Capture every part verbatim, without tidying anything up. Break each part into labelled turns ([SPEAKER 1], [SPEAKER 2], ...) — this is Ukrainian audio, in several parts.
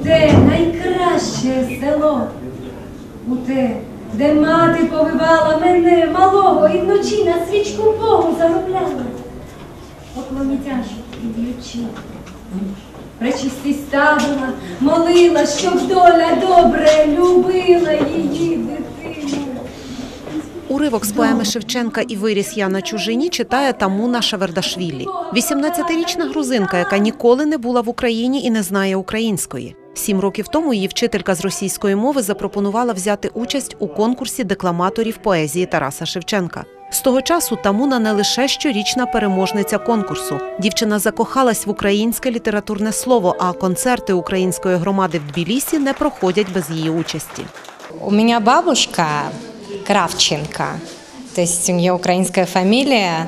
[SPEAKER 1] те найкраще село, у те, де мати повивала мене малого і вночі на свічку Богу заробляла, поклоні тяжко і б'ючи. Пречисті ставила, молила, щоб доля добре любила її дитину.
[SPEAKER 2] Уривок з поеми Шевченка «І виріс я на чужині» читає Тамуна Шавердашвілі. вісімнадцятирічна грузинка, яка ніколи не була в Україні і не знає української. Сім років тому її вчителька з російської мови запропонувала взяти участь у конкурсі декламаторів поезії Тараса Шевченка. З того часу Тамуна не лише щорічна переможниця конкурсу. Дівчина закохалась в українське літературне слово, а концерти української громади в Тбілісі не проходять без її участі.
[SPEAKER 3] У меня бабушка Кравченко, то есть у нее украинская фамилия,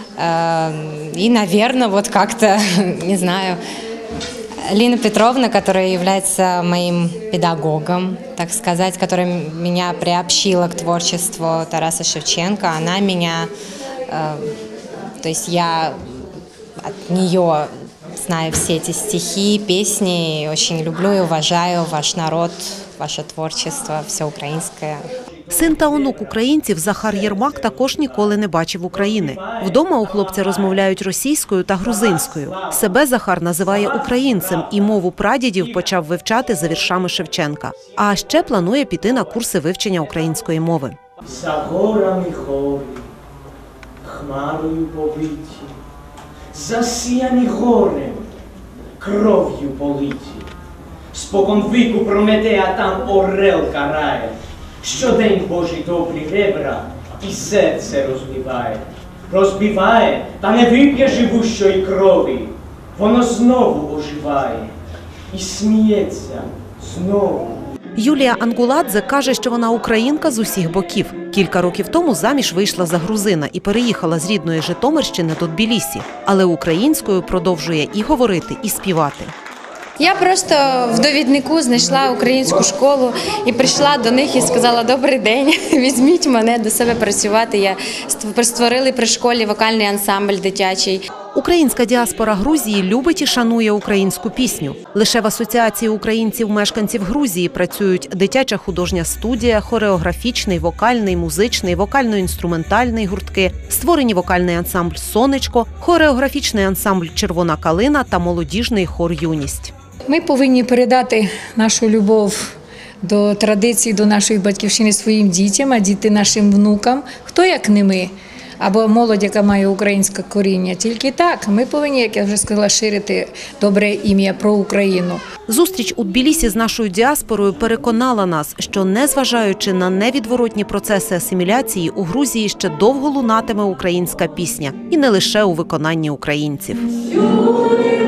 [SPEAKER 3] и, наверное, вот как-то, не знаю, Лина Петровна, которая является моим педагогом, так сказать, которая меня приобщила к творчеству Тараса Шевченко, она меня, то есть я от нее знаю все эти стихи, песни, очень люблю и уважаю ваш народ, ваше творчество, все українське.
[SPEAKER 2] Син та онук українців Захар Єрмак також ніколи не бачив України. Вдома у хлопця розмовляють російською та грузинською. Себе Захар називає українцем і мову прадідів почав вивчати за віршами Шевченка. А ще планує піти на курси вивчення української мови.
[SPEAKER 4] За горами гори, хмарою повиті, засіяні горем, кров'ю политі. Спокон віку Прометея там орел карає, щодень Божі добрі ребра і серце розбиває. Розбиває, та не вип'є живущої крові, воно знову оживає і сміється знову.
[SPEAKER 2] Юлія Ангуладзе каже, що вона українка з усіх боків. Кілька років тому заміж вийшла за грузина і переїхала з рідної Житомирщини до Тбілісі. Але українською продовжує і говорити, і співати.
[SPEAKER 5] Я просто в довіднику знайшла українську школу і прийшла до них і сказала: «Добрий день, візьміть мене до себе працювати». Я створили при школі вокальний ансамбль дитячий.
[SPEAKER 2] Українська діаспора Грузії любить і шанує українську пісню. Лише в Асоціації українців-мешканців Грузії працюють дитяча художня студія, хореографічний, вокальний, музичний, вокально-інструментальний гуртки, створені вокальний ансамбль «Сонечко», хореографічний ансамбль «Червона калина» та молодіжний хор «Юність».
[SPEAKER 6] Ми повинні передати нашу любов до традицій, до нашої батьківщини своїм дітям, а діти нашим внукам. Хто як не ми? Або молодь, яка має українське коріння. Тільки так ми повинні, як я вже сказала, ширити добре ім'я про Україну.
[SPEAKER 2] Зустріч у Тбілісі з нашою діаспорою переконала нас, що, незважаючи на невідворотні процеси асиміляції, у Грузії ще довго лунатиме українська пісня. І не лише у виконанні українців.